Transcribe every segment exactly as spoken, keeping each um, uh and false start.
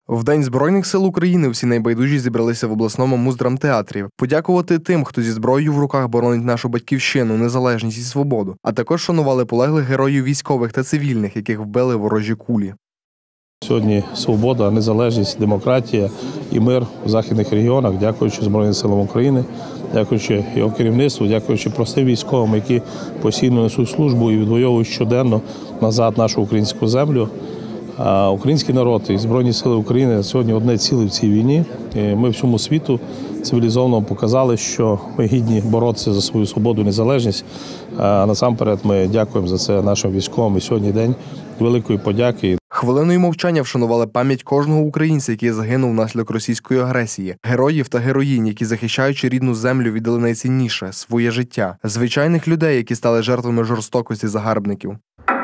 В День Збройних сил України всі найбайдужі зібралися в обласному муздрамтеатрі. Подякувати тим, хто зі зброєю в руках боронить нашу батьківщину, незалежність і свободу, а також шанували полеглих героїв військових та цивільних, яких вбили ворожі кулі. Сьогодні свобода, незалежність, демократія і мир в західних регіонах, дякуючи Збройним силам України, дякуючи його керівництву, дякуючи простим військовим, які постійно несуть службу і відвоюють щоденно назад нашу українську землю. А український народ і Збройні сили України сьогодні одне ціле в цій війні. І ми всьому світу цивілізовано показали, що ми гідні боротися за свою свободу і незалежність. А насамперед ми дякуємо за це нашим військовим. І сьогодні день великої подяки. Хвилиною мовчання вшанували пам'ять кожного українця, який загинув внаслідок російської агресії, героїв та героїнь, які, захищаючи рідну землю, віддали найцінніше – своє життя, звичайних людей, які стали жертвами жорстокості загарбників.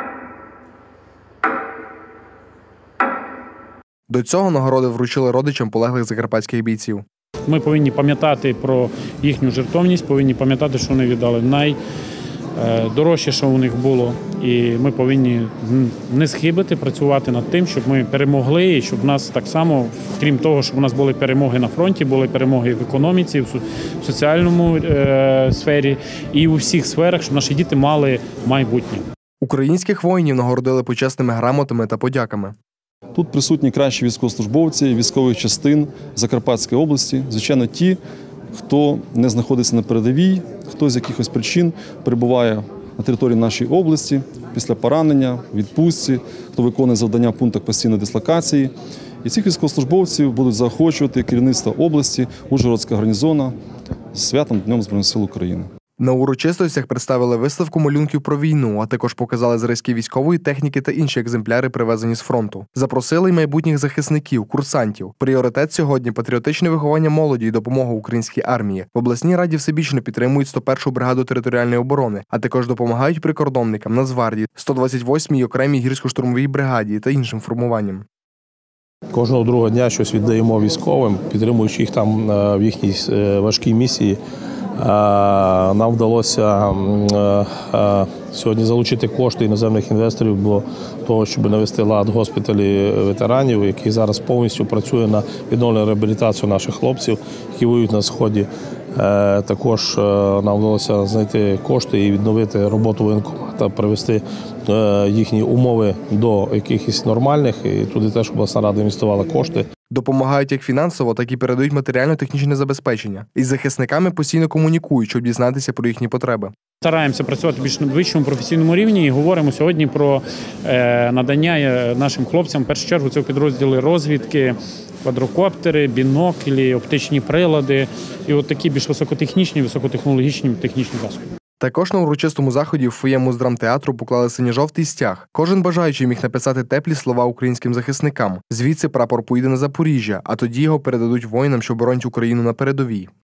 До цього нагороди вручили родичам полеглих закарпатських бійців. Ми повинні пам'ятати про їхню жертовність, повинні пам'ятати, що вони віддали найдорожче, що у них було. І ми повинні не схибити, працювати над тим, щоб ми перемогли, і щоб в нас так само, крім того, щоб у нас були перемоги на фронті, були перемоги в економіці, в соціальному е- сфері і у всіх сферах, щоб наші діти мали майбутнє. Українських воїнів нагородили почесними грамотами та подяками. Тут присутні кращі військовослужбовці військових частин Закарпатської області, звичайно, ті, хто не знаходиться на передовій, хто з якихось причин перебуває на території нашої області після поранення, відпустці, хто виконує завдання в пунктах постійної дислокації. І цих військовослужбовців будуть заохочувати керівництво області, Ужгородська гарнізона з святом Днем Збройних сил України. На урочистостях представили виставку малюнків про війну, а також показали зразки військової техніки та інші екземпляри, привезені з фронту. Запросили й майбутніх захисників, курсантів. Пріоритет сьогодні – патріотичне виховання молоді і допомога українській армії. В обласній раді всебічно підтримують сто першу бригаду територіальної оборони, а також допомагають прикордонникам, Нацгвардії, сто двадцять восьмій окремій гірсько-штурмовій бригаді та іншим формуванням. Кожного другого дня щось віддаємо військовим, підтримуючи їх там в їхній важкій місії. Нам вдалося сьогодні залучити кошти іноземних інвесторів для того, щоб навести лад в госпіталі ветеранів, який зараз повністю працює на відновлення реабілітацію наших хлопців, які воюють на Сході. Також нам вдалося знайти кошти і відновити роботу воєнкомата, привести їхні умови до якихось нормальних, і туди теж обласна рада інвестувала кошти. Допомагають як фінансово, так і передають матеріально-технічне забезпечення. Із захисниками постійно комунікують, щоб дізнатися про їхні потреби. Стараємося працювати більш на вищому професійному рівні і говоримо сьогодні про надання нашим хлопцям, в першу чергу, це підрозділи розвідки, квадрокоптери, біноклі, оптичні прилади і от такі більш високотехнічні, високотехнологічні технічні засоби. Також на урочистому заході в фоє муздрамтеатру поклали синьо-жовтий стяг. Кожен бажаючий міг написати теплі слова українським захисникам. Звідси прапор поїде на Запоріжжя, а тоді його передадуть воїнам, що боронять Україну на передовій.